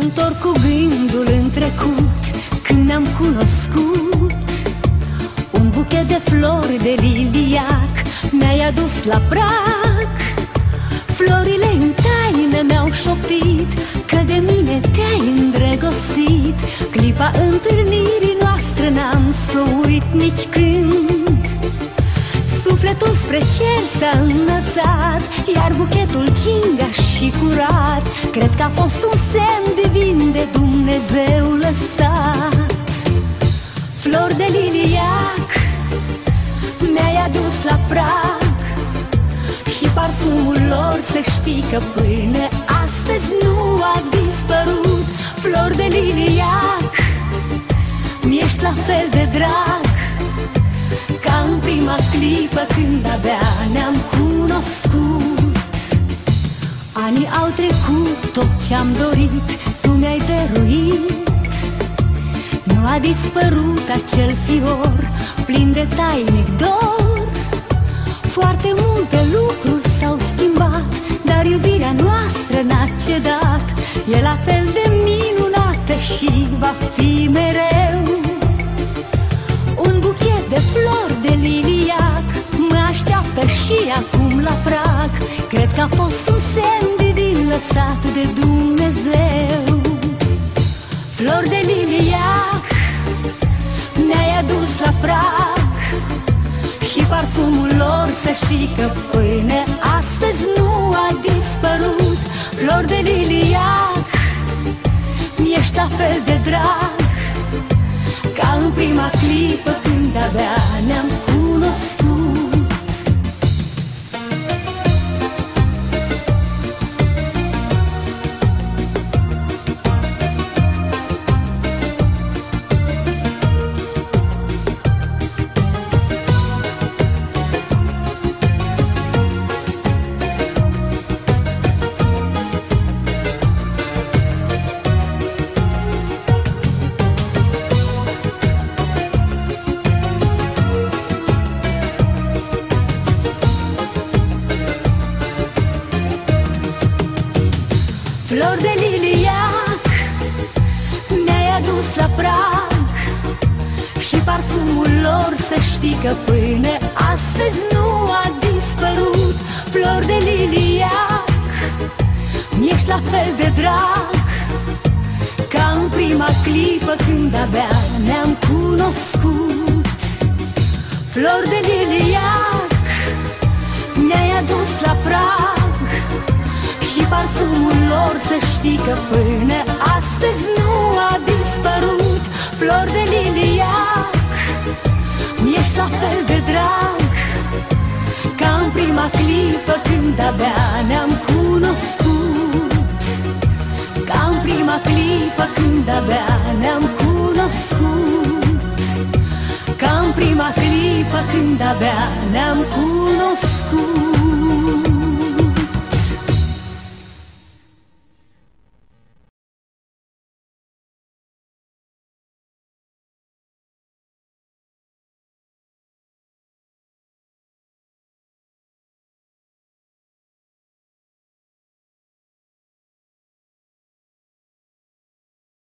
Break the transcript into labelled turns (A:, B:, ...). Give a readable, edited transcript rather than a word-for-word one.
A: întorc cu gândul în trecut, când ne-am cunoscut. Un buchet de flori de liliac mi-ai adus la prag. Florile în taină mi-au șoptit că de mine te-ai îndrăgostit. Clipa întâlnirii noastre n-am să uit nici când. Sufletul spre cer s-a înălțat, iar buchetul gingaș și curat cred că a fost un semn divin de Dumnezeu lăsat. Flori de liliac mi-ai adus la prag, și parfumul lor să știi că până astăzi nu a dispărut. Flori de liliac, mi-ești la fel de drag ca în prima clipă când abia ne-am cunoscut. Anii au trecut, tot ce-am dorit tu mi-ai dăruit. Nu a dispărut acel fior plin de tainic dor. Foarte multe lucruri s-au schimbat, dar iubirea noastră n-a cedat. E la fel de minunată și va fi mereu. Un buchet de flori de liliac mă așteaptă și acum la prag. Cred că a fost un semn divin lăsat de Dumnezeu. Flori de liliac mi-ai adus la prag, și parfumul lor să știi că până astăzi nu a dispărut. Flori de liliac, mi-ești la fel de drag ca în prima clipă când abia ne-am cunoscut. Flori de liliac mi-ai adus la prag, și parfumul lor să știi că până astăzi nu a dispărut. Flori de liliac, mi-ești la fel de drag ca în prima clipă când abia ne-am cunoscut. Flori de liliac mi-ai adus la prag, și parfumul lor să știi că până astăzi nu a dispărut. Flori de liliac, mi-ești la fel de drag ca în prima clipă când abia ne-am cunoscut. Ca în prima clipă când abia ne-am cunoscut. Ca în prima clipă când abia ne-am cunoscut.